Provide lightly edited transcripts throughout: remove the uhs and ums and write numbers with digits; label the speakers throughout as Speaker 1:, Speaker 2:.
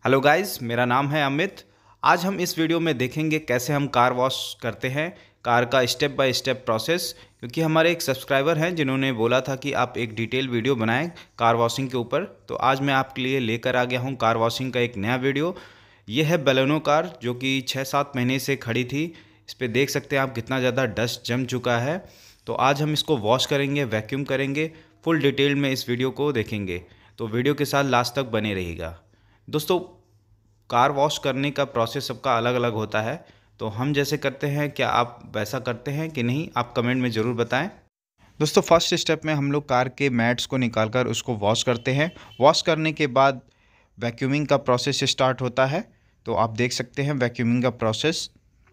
Speaker 1: Hello guys, मेरा नाम है अमित। आज हम इस वीडियो में देखेंगे कैसे हम कार वॉश करते हैं, कार का स्टेप बाय स्टेप प्रोसेस। क्योंकि हमारे एक सब्सक्राइबर हैं जिन्होंने बोला था कि आप एक डिटेल वीडियो बनाएं कार वॉशिंग के ऊपर, तो आज मैं आपके लिए लेकर आ गया हूं कार वॉशिंग का एक नया वीडियो। ये है बेलेनो कार जो कि 6-7 महीने से खड़ी थी। इस पर देख सकते हैं आप कितना ज़्यादा डस्ट जम चुका है। तो आज हम इसको वॉश करेंगे, वैक्यूम करेंगे, फुल डिटेल में इस वीडियो को देखेंगे। तो वीडियो के साथ लास्ट तक बने रहिएगा। दोस्तों, कार वॉश करने का प्रोसेस सबका अलग अलग होता है, तो हम जैसे करते हैं क्या आप वैसा करते हैं कि नहीं, आप कमेंट में ज़रूर बताएं। दोस्तों, फर्स्ट स्टेप में हम लोग कार के मैट्स को निकाल कर उसको वॉश करते हैं। वॉश करने के बाद वैक्यूमिंग का प्रोसेस स्टार्ट होता है। तो आप देख सकते हैं वैक्यूमिंग का प्रोसेस।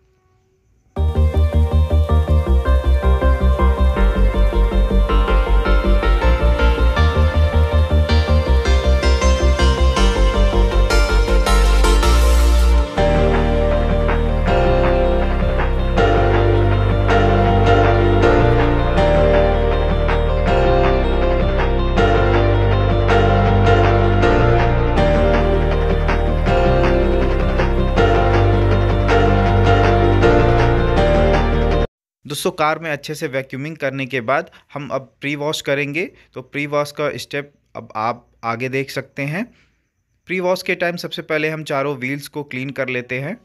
Speaker 1: दोस्तों, कार में अच्छे से वैक्यूमिंग करने के बाद हम अब प्री वॉश करेंगे। तो प्री वॉश का स्टेप अब आप आगे देख सकते हैं। प्री वॉश के टाइम सबसे पहले हम चारों व्हील्स को क्लीन कर लेते हैं।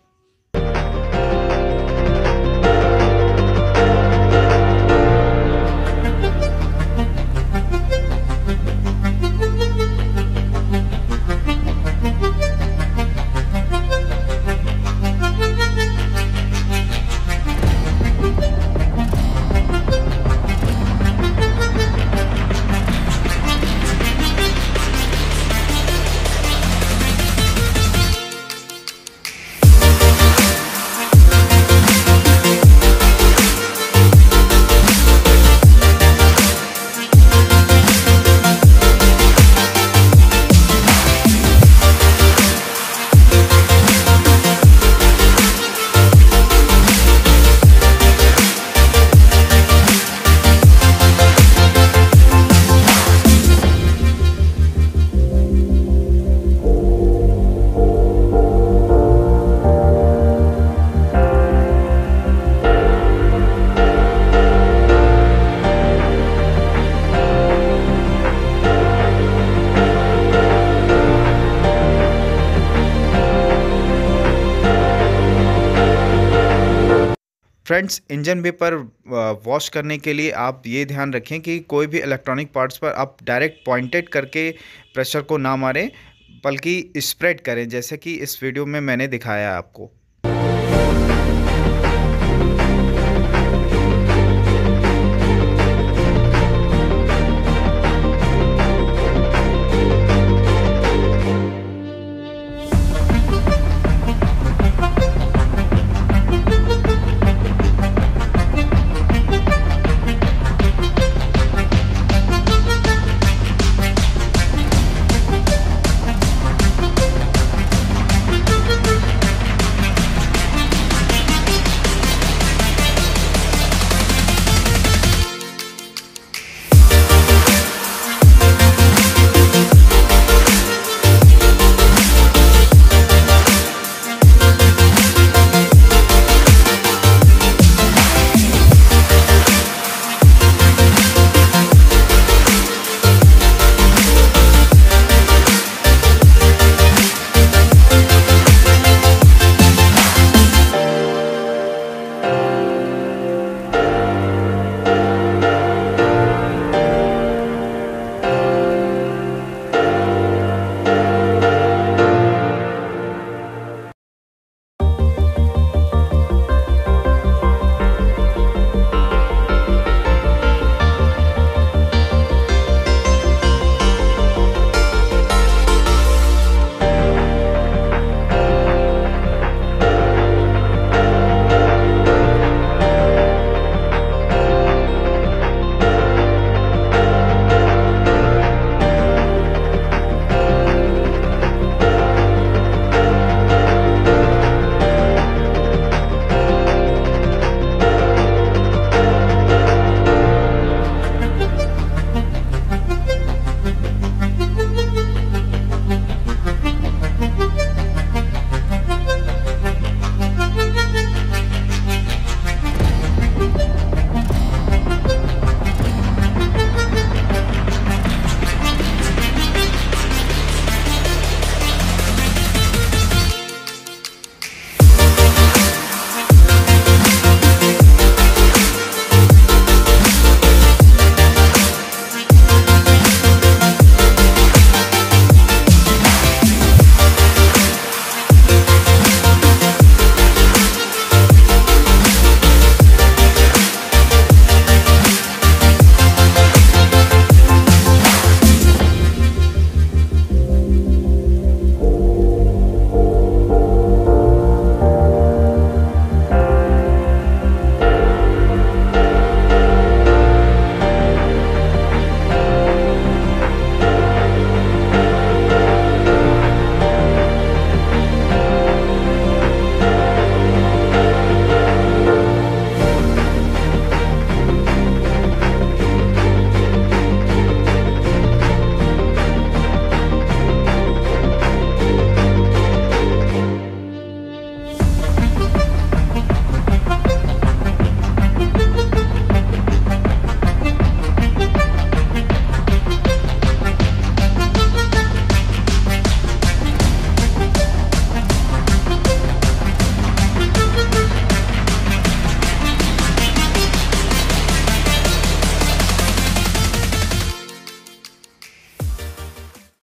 Speaker 1: फ्रेंड्स, इंजन वेपर वॉश करने के लिए आप ये ध्यान रखें कि कोई भी इलेक्ट्रॉनिक पार्ट्स पर आप डायरेक्ट पॉइंटेड करके प्रेशर को ना मारें, बल्कि स्प्रेड करें, जैसे कि इस वीडियो में मैंने दिखाया है आपको।